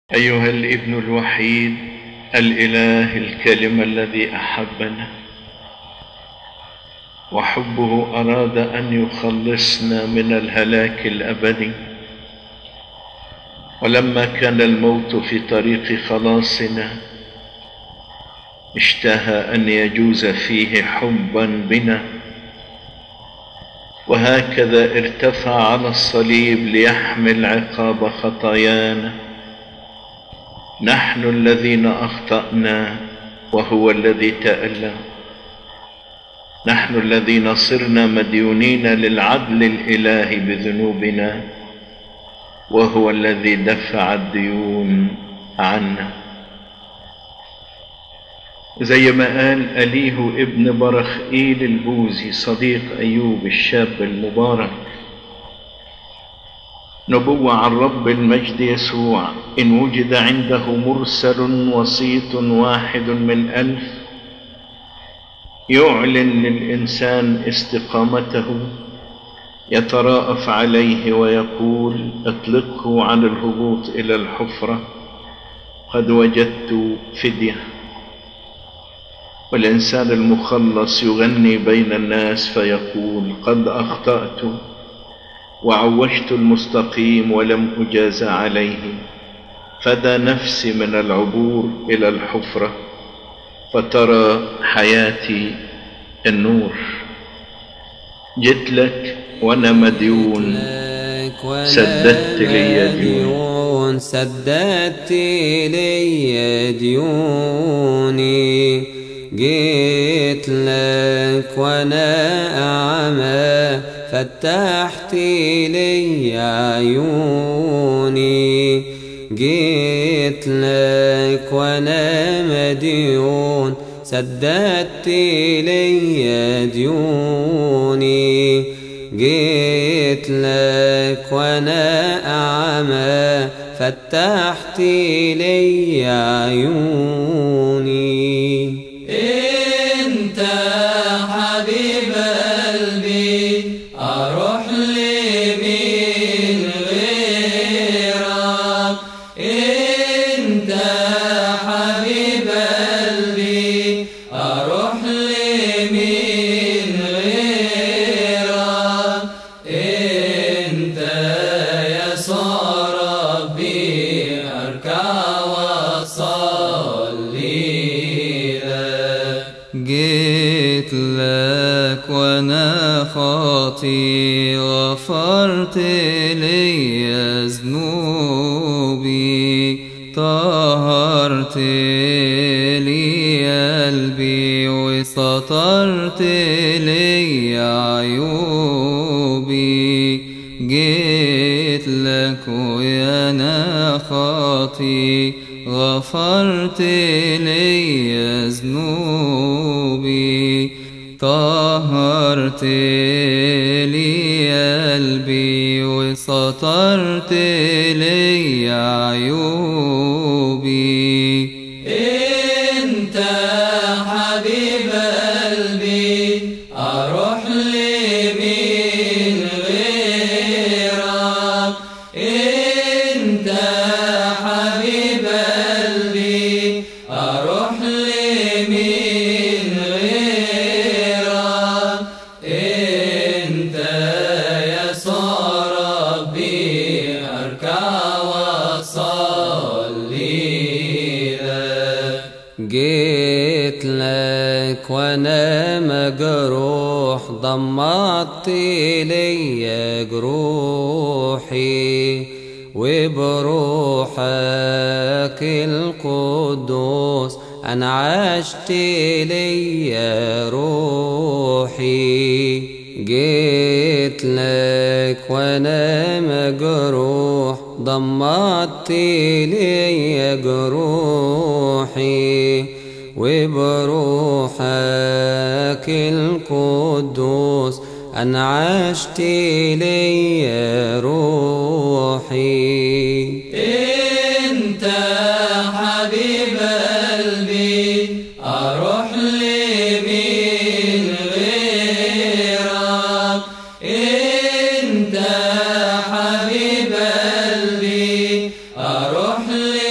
أيها الابن الوحيد الإله الكلمة الذي أحبنا وحبه أراد أن يخلصنا من الهلاك الأبدي، ولما كان الموت في طريق خلاصنا اشتهى أن يجوز فيه حبا بنا، وهكذا ارتفع على الصليب ليحمل عقاب خطايانا، نحن الذين أخطأنا وهو الذي تألم، نحن الذين صرنا مديونين للعدل الإلهي بذنوبنا، وهو الذي دفع الديون عنا. زي ما قال أليه ابن برخئيل البوزي صديق أيوب الشاب المبارك، نبوة عن رب المجد يسوع: إن وجد عنده مرسل وسيط واحد من 1000 يعلن للإنسان استقامته، يتراءف عليه ويقول: اطلقه عن الهبوط إلى الحفرة، قد وجدت فدية. والإنسان المخلص يغني بين الناس فيقول: قد أخطأت وعوجت المستقيم ولم أجاز عليه، فدى نفسي من العبور إلى الحفرة، فترى حياتي النور. جيت لك وأنا مديون، سددت لي ديون، سددت لي ديوني. جيت لك وأنا أعمى، فتحت لي عيوني. جيت لك وأنا مديون، سددت لي ديوني. جيت لك وأنا أعمى، فتحت لي عيوني. انت حبيب قلبي، اروح لمين غيرك؟ انت حبيب قلبي، اروح لمين غيرك؟ انت يسوع ربي، اركع واصلي لك. جيت لك وانا خاطي، غفرت لي ذنوبي، طهرت لي قلبي، وسترت لي عيوبي. جيت لك وانا خاطي، غفرت لي ذنوبي، طهرت لي قلبي، وسترت لي عيوبي. انت حبيب قلبي، اروح لمين غيرك؟ انت حبيب قلبي، اروح لمين غيرك؟ انت يسوع ربي، اركع واصلي لك. جيت لك وانا مجروح، ضمدت لي جروحي، وبروحك القدوس انعشت لي روحي. جيت لك وانا مجروح، ضمدت لي جروحي، وبروحك القدوس انعشت لي روحي. انت حبيب قلبي، اروح لمين غيرك؟ انت حبيب قلبي، اروح لمين